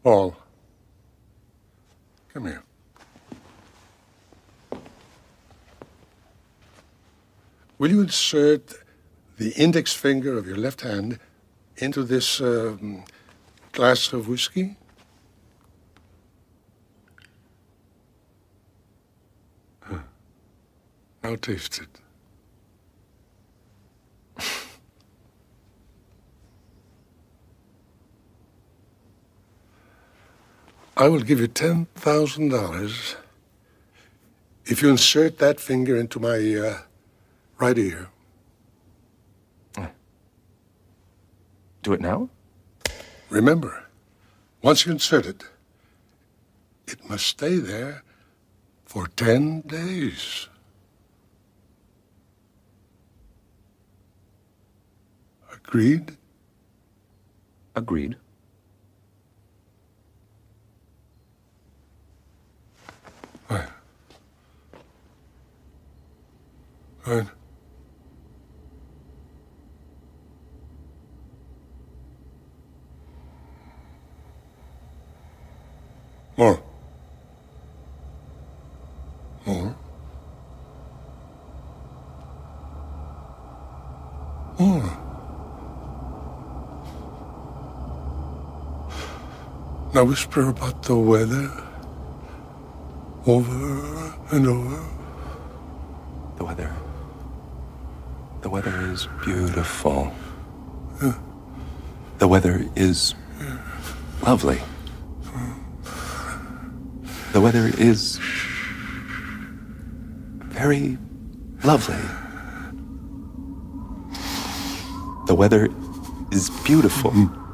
Paul, come here. Will you insert the index finger of your left hand into this glass of whiskey? Now taste it. I will give you $10,000 if you insert that finger into my right ear. Do it now? Remember, once you insert it, it must stay there for 10 days. Agreed? Agreed. Right. Right. More. More. More. Now whisper about the weather over and over. The weather is beautiful. The weather is lovely. The weather is very lovely. The weather is beautiful.